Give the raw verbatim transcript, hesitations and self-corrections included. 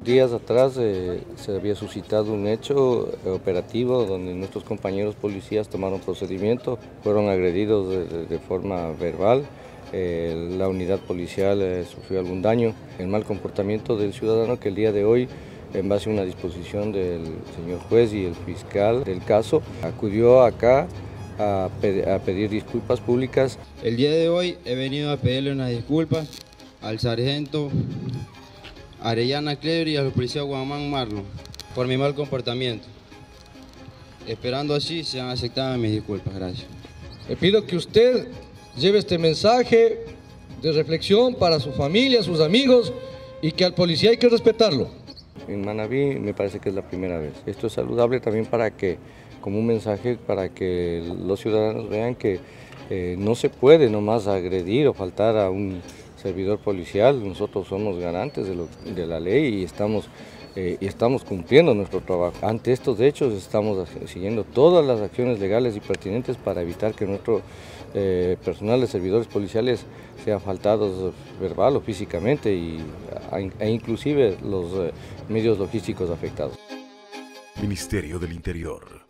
Días atrás eh, se había suscitado un hecho operativo donde nuestros compañeros policías tomaron procedimiento, fueron agredidos de, de, de forma verbal, eh, la unidad policial eh, sufrió algún daño, el mal comportamiento del ciudadano que el día de hoy, en base a una disposición del señor juez y el fiscal del caso, acudió acá a, pe a pedir disculpas públicas. El día de hoy he venido a pedirle unas disculpas al sargento Arellana Clever y al policía Guamán Marlon por mi mal comportamiento. Esperando así sean aceptadas mis disculpas. Gracias. Le pido que usted lleve este mensaje de reflexión para su familia, sus amigos, y que al policía hay que respetarlo. En Manabí me parece que es la primera vez. Esto es saludable también para que, como un mensaje para que los ciudadanos vean que eh, no se puede nomás agredir o faltar a un servidor policial. Nosotros somos garantes de, lo, de la ley y estamos, eh, y estamos cumpliendo nuestro trabajo. Ante estos hechos estamos siguiendo todas las acciones legales y pertinentes para evitar que nuestro eh, personal de servidores policiales sean faltados verbal o físicamente y, e inclusive los eh, medios logísticos afectados. Ministerio del Interior.